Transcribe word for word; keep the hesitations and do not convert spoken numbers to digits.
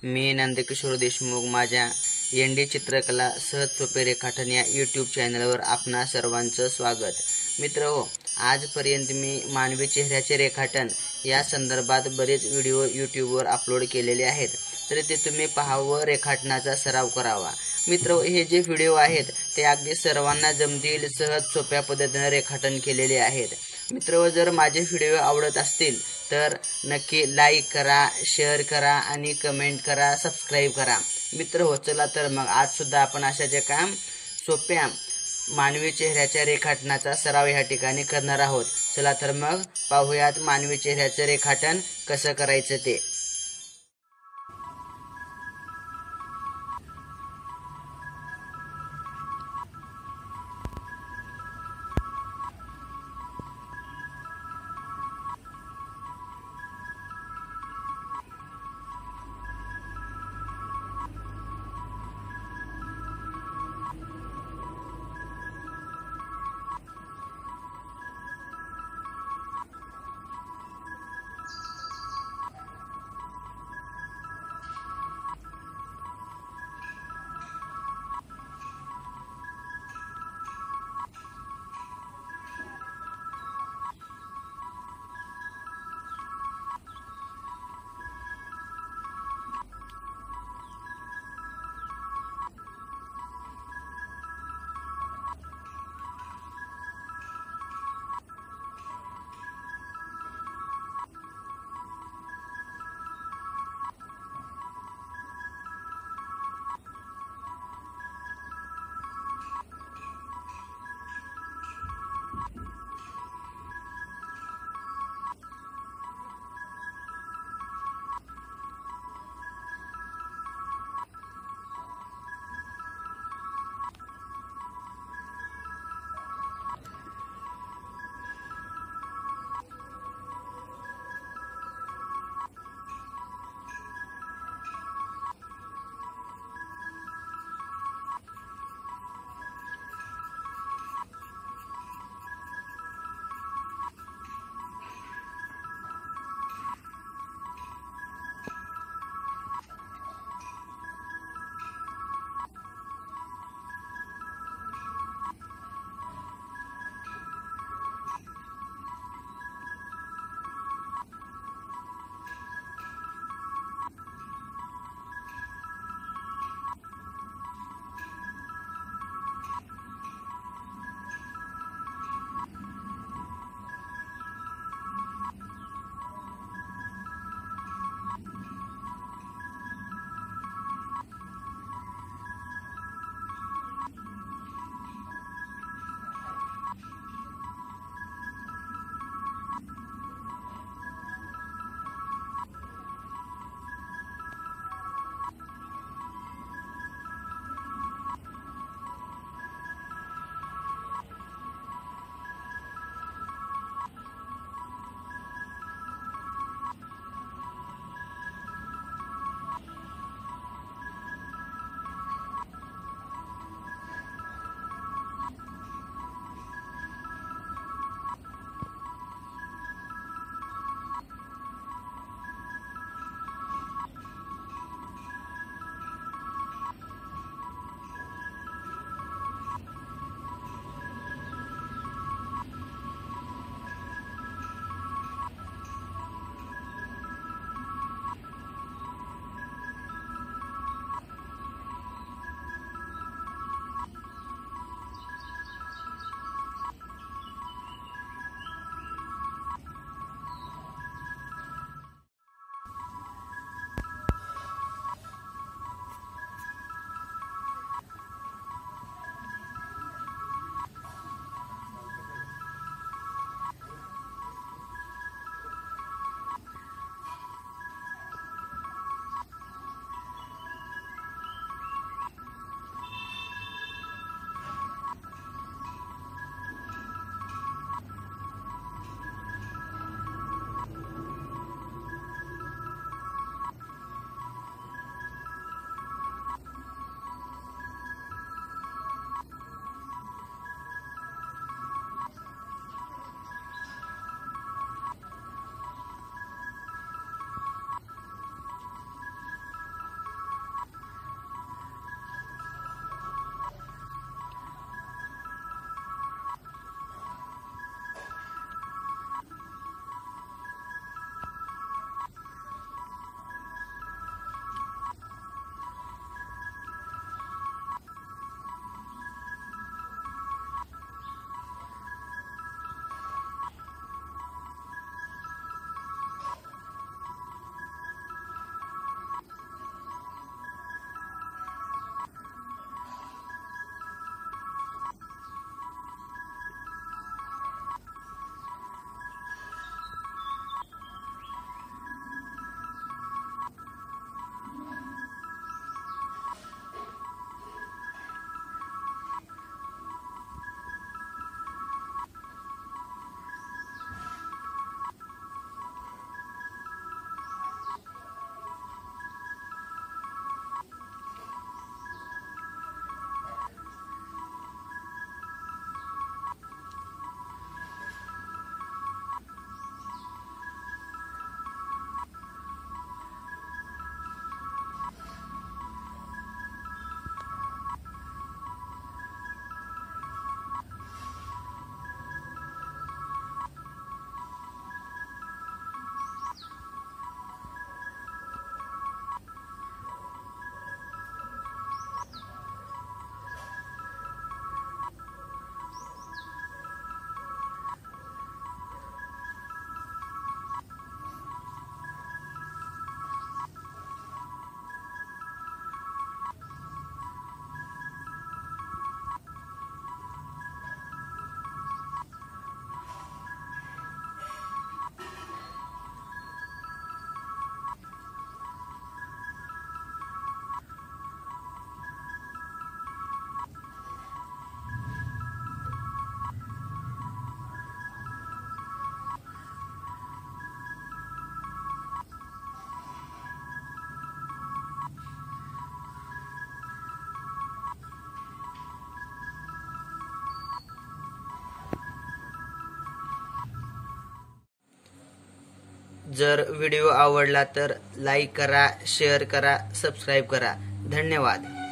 मी नंदकिशोर देशमुख माझ्या N D चित्रकला सहज सोपे रेखाटन या यूट्यूब चॅनलवर आपणा सर्वांचं स्वागत. मित्रहो, आजपर्यंत मी मानवी चेहऱ्याचे रेखाटन या संदर्भात बरेच व्हिडिओ यूट्यूबवर अपलोड केलेले आहेत, तर ते तुम्ही पाहावं, रेखाटनाचा सराव करावा. मित्र, हे जे व्हिडिओ आहेत ते अगदी सर्वांना जमतील, सहज सोप्या पद्धतीने रेखाटन केलेले आहेत. मित्र, जर माझे व्हिडिओ आवडत असतील तर नक्की लाईक करा, शेअर करा आणि कमेंट करा, सबस्क्राईब करा. मित्र हो, चला तर मग आजसुद्धा आपण अशाच्या काम सोप्या मानवी चेहऱ्याच्या रेखाटनाचा सराव ह्या ठिकाणी करणार आहोत. चला तर मग पाहूयात मानवी चेहऱ्याचं रेखाटन कसं करायचं ते. जर व्हिडिओ आवडला तर लाईक करा, शेअर करा, सबस्क्राईब करा. धन्यवाद.